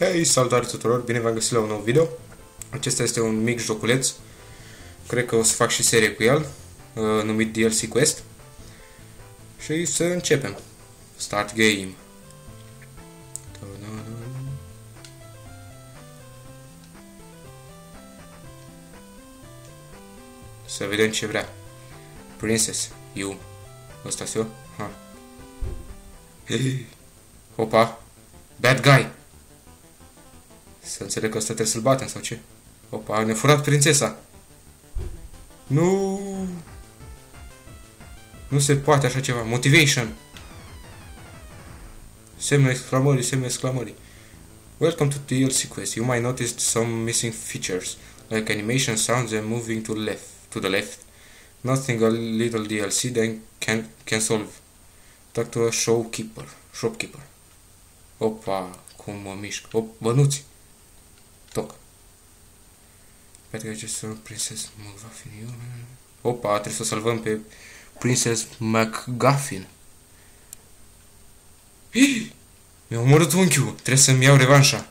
Hei, salutare tuturor, bine v-am găsit la un nou video. Acesta este un mic joculeț. Cred că o să fac și serie cu el, numit DLC Quest. Și să începem. Start game. Să vedem ce vrea. Princess, you. Ăsta-s eu? Ha. Opa. Bad guy. Să înțeleg că ăsta trebuie să-l batem sau ce? Opa, ne-a furat prințesa. Nu. Nu se poate așa ceva. Motivation. Semne exclamării, semne exclamării. Welcome to DLC Quest. You might notice some missing features, like animation, sounds, and moving to the left. Nothing a little DLC then can solve. Talk to a shopkeeper. Opa, cum mă mișc. Bănuți. Toc. Poate că just Princess McGuffin. Opa, trebuie să o salvăm pe Princess McGuffin. Mi-a omorât unchiul. Trebuie să-mi iau revanșa.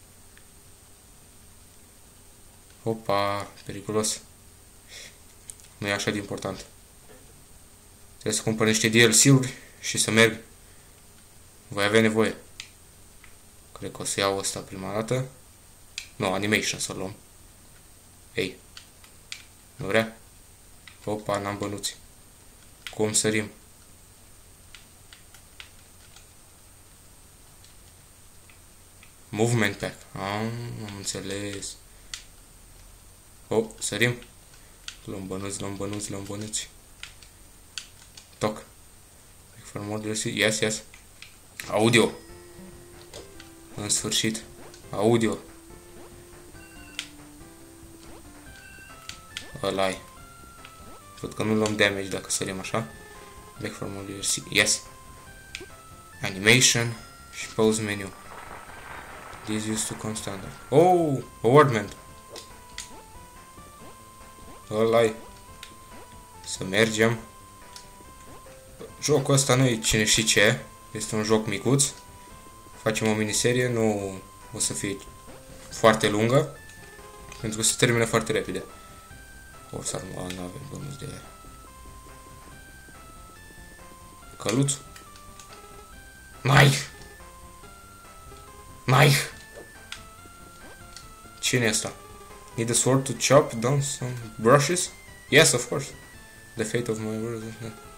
Opa, periculos. Nu e așa de important. Trebuie să cumpăr niște DLC-uri și să merg. Voi avea nevoie. Cred că o să iau ăsta prima dată. Nu, animation să luăm. Ei. Nu vrea? Opa, n-am bănuți. Cum sărim? Movement pack. Am înțeles. Sărim. Luăm bănuți. Toc. Yes. Audio. În sfârșit. Audio. Ăla-i. Văd că nu luăm damage dacă sărim așa. Back from all DLC. Yes. Animation. Și pause menu. This used to come standard. Oh! Awardment. Ăla-i. Să mergem. Jocul ăsta nu e cine știe ce. Este un joc micuț. Facem o miniserie. Nu o să fie foarte lungă. Pentru că se termină foarte repede. O să nu avem bănuți de căluț. Knife. Cine e asta? Need a sword to chop down some brushes? Yes, of course. The fate of my world.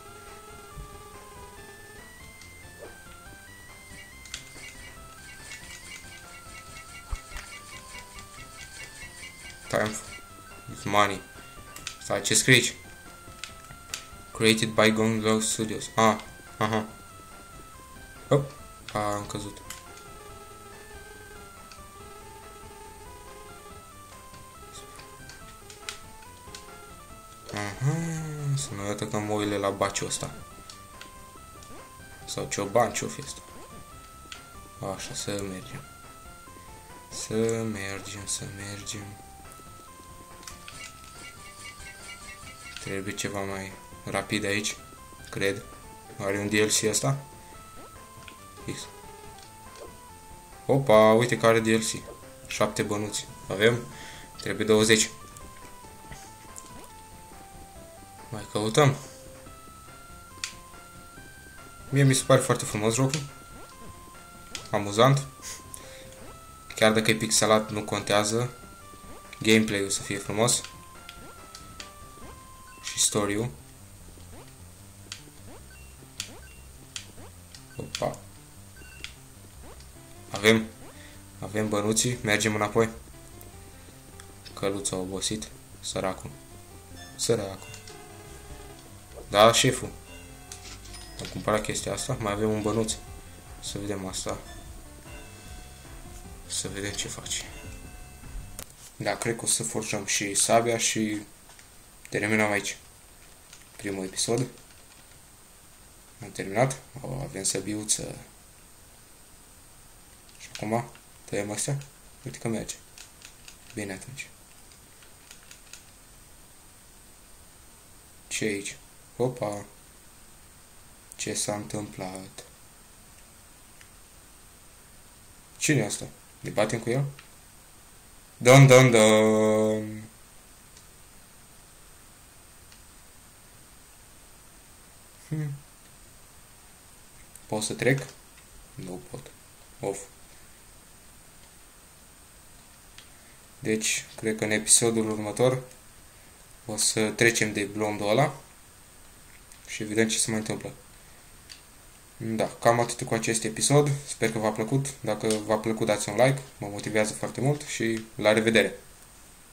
Time with money. Stai, ce scrie aici? Created by Gong Lao Studios. Aha. Hop, am căzut. Să nu uită că mă uile la baciul ăsta. Sau cioban, ce-o fi asta? Așa, să mergem. Să mergem. Trebuie ceva mai rapid aici, cred. Are un DLC ăsta? Fix. Opa, uite că are DLC. 7 bănuți. Avem? Trebuie 20. Mai căutăm. Mie mi se pare foarte frumos jocul. Amuzant. Chiar dacă e pixelat, nu contează. Gameplay-ul să fie frumos. Și story-ul. Opa. Avem bănuții. Mergem înapoi. Căluța a obosit. Săracul. Da, șeful. Am cumpărat chestia asta. Mai avem un bănuț. Să vedem asta. Să vedem ce face. Da, cred că o să forjăm și sabia și terminăm aici primul episod. Am terminat. Avem săbiuță. Și acum tăiem astea. Uite că merge. Bine atunci. Ce aici? Opa! Ce s-a întâmplat? Cine e asta? Ne batem cu el? Don, don, don! Pot să trec? Nu pot. Off. Deci, cred că în episodul următor o să trecem de blondul ăla și vedem ce se mai întâmplă. Da, cam atât cu acest episod. Sper că v-a plăcut. Dacă v-a plăcut, dați un like, mă motivează foarte mult și la revedere!